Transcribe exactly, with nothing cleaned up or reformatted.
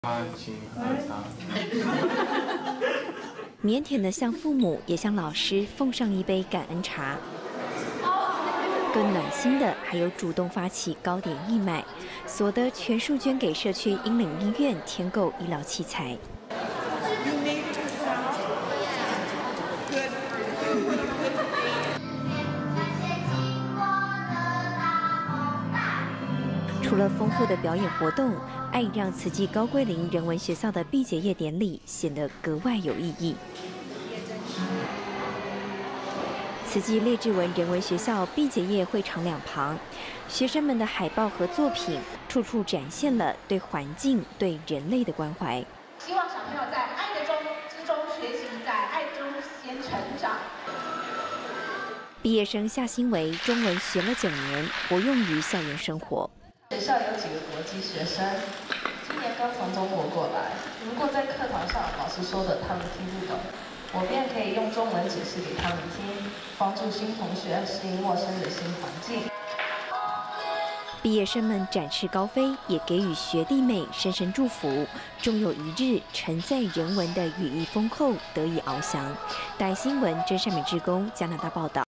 安心喝茶。 腼腆的向父母也向老师奉上一杯感恩茶。更暖心的还有主动发起糕点义卖，所得全数捐给社区英领医院添购医疗器材。除了丰富的表演活动，爱让慈济高桂林人文学校的毕业典礼显得格外有意义。慈济列治文人文学校毕业会场两旁，学生们的海报和作品，处处展现了对环境、对人类的关怀。 希望小朋友在爱的中之中学习，在爱中先成长。 毕业生夏新维中文学了九年，活用于校园生活。 学校有几个国际学生，今年刚从中国过来。如果在课堂上老师说的他们听不懂，我便可以用中文解释给他们听，帮助新同学适应陌生的新环境。 毕业生们展翅高飞，也给予学弟妹深深祝福，终有一日承载人文的羽翼丰厚得以翱翔。台新闻真善美志工加拿大报道。